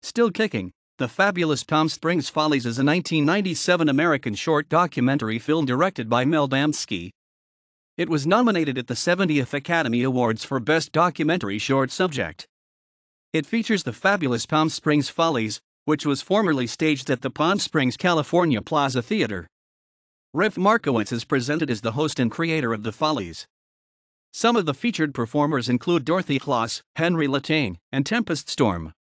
Still Kicking, The Fabulous Palm Springs Follies is a 1997 American short documentary film directed by Mel Damski. It was nominated at the 70th Academy Awards for Best Documentary Short Subject. It features the Fabulous Palm Springs Follies, which was formerly staged at the Palm Springs, California Plaza Theatre. Riff Markowitz is presented as the host and creator of the Follies. Some of the featured performers include Dorothy Kloss, LeTang and Tempest Storm.